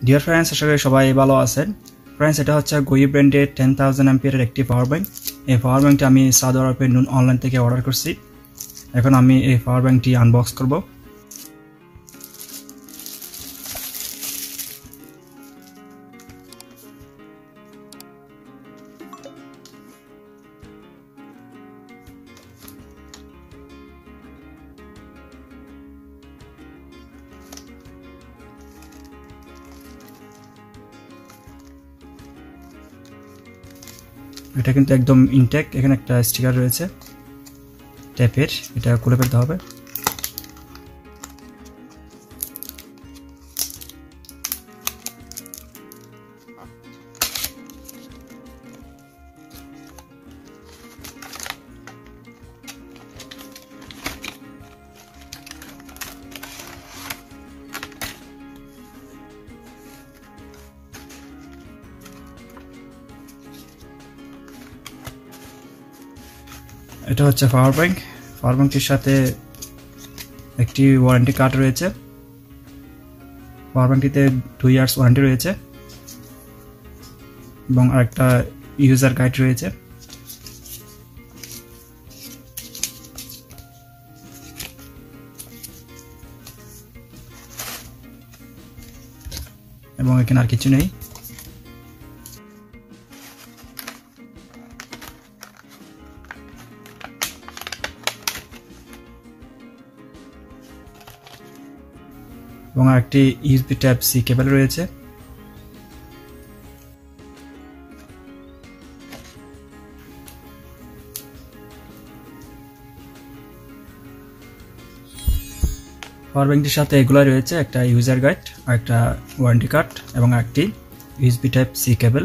Dear friends, আশা করি সবাই ভালো আছেন। ফ্রেন্ডস, এটা হচ্ছে গোই ব্র্যান্ডের 10,000 অ্যাম্পিয়ারের একটি পাওয়ার ব্যাংক। এই পাওয়ার ব্যাংকটি আমি সৌদি আরবের নুন অনলাইন থেকে অর্ডার করছি। এখন আমি এই পাওয়ার ব্যাংকটি আনবক্স করব। এটা কিন্তু একদম ইনটেক। এখানে একটা স্টিকার রয়েছে ট্যাপের, এটা খুলে ফেলতে হবে। এটা হচ্ছে পাওয়ার ব্যাংক। পাওয়ার ব্যাংকটির সাথে একটি ওয়ারেন্টি কার্ড রয়েছে। পাওয়ার ব্যাংকটিতে 2 ইয়ার্স ওয়ারেন্টি রয়েছে এবং আরেকটা ইউজার গাইড রয়েছে। এবং এখানে আর কিছু নেই। এবং আরেকটি ইউএসবি টাইপ সি কেবল রয়েছে। পাওয়ার ব্যাংকটির সাথে এগুলো রয়েছে একটা ইউজার গাইড, আর একটা ওয়ারেন্টি কার্ড এবং একটি ইউএসবি টাইপ সি কেবল।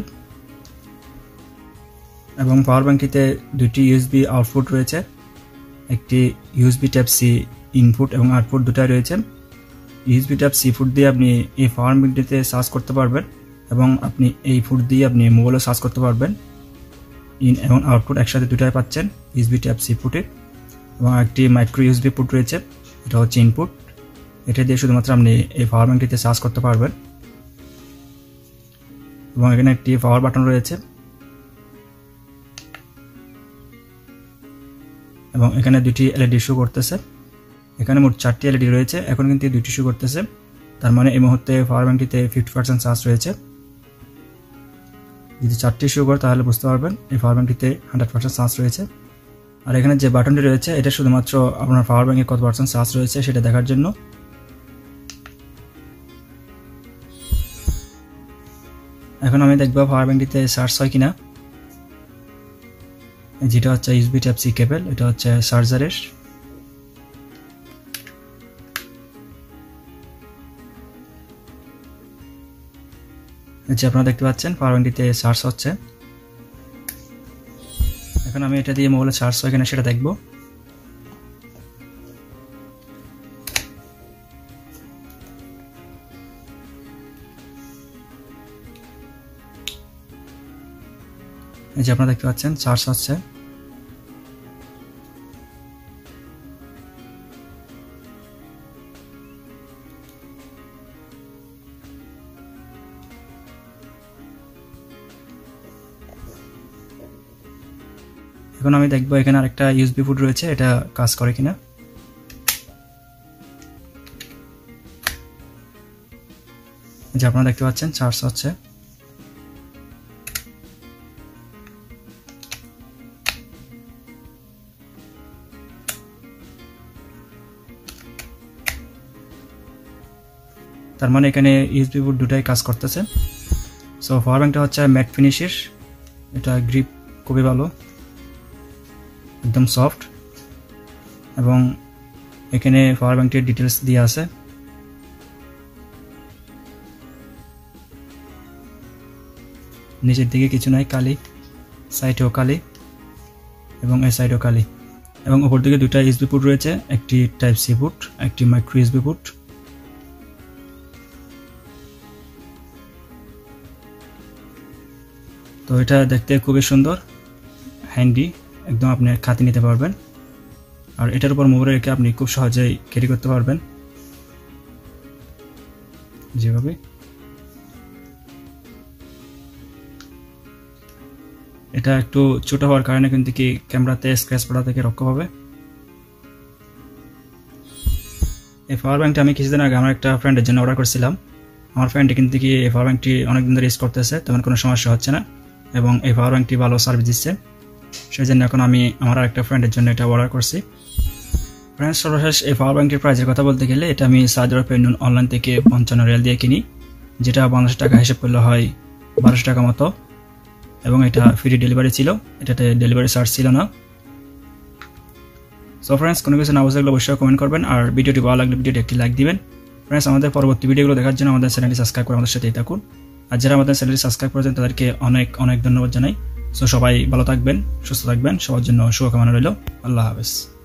এবং পাওয়ার ব্যাংকটিতে দুটি ইউএসবি আউটপুট রয়েছে, একটি ইউএসবি টাইপ সি ইনপুট এবং আউটপুট দুটাই রয়েছে। ইউএসবি টাইপ সি ফুট দিয়ে আপনি এই পাওয়ার ব্যাংকটিতে চার্জ করতে পারবেন এবং আপনি এই ফুট দিয়ে আপনি মোবাইলও চার্জ করতে পারবেন। ইন এবং আউটপুট একসাথে দুটাই পাচ্ছেন ইউএসবি টাইপ সি ফুটে। এবং একটি মাইক্রো ইউএসবি পুট রয়েছে, এটা হচ্ছে ইনপুট। এটা দিয়ে শুধুমাত্র আপনি এই পাওয়ার ব্যাংকটিতে চার্জ করতে পারবেন। এবং এখানে একটি পাওয়ার বাটন রয়েছে এবং এখানে দুটি এলইডি শো করতেছে। এখানে মোট 4টি এলইডি রয়েছে, এখন কিন্তু 2টি শো করতেছে। তার মানে এই মুহূর্তে পাওয়ার ব্যাংকটিতে 50% চার্জ রয়েছে। যদি 4টি শো করে তাহলে বুঝতে পারবেন এই পাওয়ার ব্যাংকটিতে 100% চার্জ রয়েছে। আর এখানে যে বাটনটি রয়েছে এটা শুধুমাত্র আপনার পাওয়ার ব্যাংকে কত পার্সেন্ট চার্জ রয়েছে সেটা দেখার জন্য। এখন আমি দেখব পাওয়ার ব্যাংকটিতে চার্জ হয় কিনা। যেটা হচ্ছে ইউএসবি টাইপ সি কেবল, এটা হচ্ছে চার্জারের। যে আপনারা দেখতে পাচ্ছেন পাওয়ার ব্যাংকটিতে চার্জ হচ্ছে। এখন আমি এটা দিয়ে মোবাইলে চার্জ হয় কিনা সেটা দেখব। এই যে আপনারা দেখতে পাচ্ছেন চার্জ হচ্ছে। এখন আমি দেখবো এখানে আরেকটা ইউএসবি পোর্ট রয়েছে, এটা কাজ করে কিনা। যে আপনারা দেখতে পাচ্ছেন চার্জ হচ্ছে। তার মানে এখানে ইউএসবি পোর্ট দুটাই কাজ করতেছে। সো পাওয়ার ব্যাংকটা হচ্ছে ম্যাট ফিনিশের, এটা গ্রিপ খুবই ভালো, একদম সফট। এবং এখানে পাওয়ার ব্যাংকটির ডিটেলস দিয়ে আছে। নিচের দিকে কিছু নাই, কালি, সাইডেও কালি এবং এই সাইডেও কালি। এবং উপর দিকে দুটা ইউএসবি পোর্ট রয়েছে, একটি টাইপ সি পোর্ট, একটি মাইক্রো ইউএসবি পোর্ট। তো এটা দেখতে খুবই সুন্দর, হ্যান্ডি, একদম আপনি খাতে নিতে পারবেন। আর এটার উপর মোবাইল রেখে আপনি খুব সহজেই ক্যারি করতে পারবেন যেভাবে। এটা একটু ছোট হওয়ার কারণে কিন্তু কি ক্যামেরাতে স্ক্র্যাচ পড়া থেকে রক্ষা পাবে। এই পাওয়ার ব্যাংকটা আমি কিছুদিন আগে আমার একটা ফ্রেন্ডের জন্য অর্ডার করেছিলাম। আমার ফ্রেন্ড কিন্তু কি এই পাওয়ার ব্যাংকটি অনেকদিন ধরে ইউজ করতেছে, তেমন কোনো সমস্যা হচ্ছে না এবং এই পাওয়ার ব্যাংকটি ভালো সার্ভিস দিচ্ছে। সেই জন্য এখন আমি আমার আরেকটা ফ্রেন্ডের জন্য এটা অর্ডার করছি। ফ্রেন্ডস, সর্বশেষ এই পাওয়ার ব্যাংকের প্রাইসের কথা বলতে গেলে এটা আমি সৌদি আরবে অনলাইন থেকে 55 রিয়াল দিয়ে কিনি, যেটা বাংলাদেশ টাকা হিসেব করলে হয় 1200 টাকা মতো, এবং এটা ফ্রি ডেলিভারি ছিল, এটাতে ডেলিভারি চার্জ ছিল না। সো ফ্রেন্ডস, কোনো কিছু না বুঝলে অবশ্যই কমেন্ট করবেন, আর ভিডিওটি ভালো লাগলে ভিডিওটি একটি লাইক দিবেন। ফ্রেন্ডস, আমাদের পরবর্তী ভিডিওগুলো দেখার জন্য আমাদের চ্যানেলটি সাবস্ক্রাইব করে আমাদের সাথেই থাকুন, আর যারা আমাদের চ্যানেলটি সাবস্ক্রাইব করেছেন তাদেরকে অনেক অনেক ধন্যবাদ জানাই। সো সবাই ভালো থাকবেন, সুস্থ থাকবেন, সবার জন্য শুভকামনা রইল। আল্লাহ হাফেজ।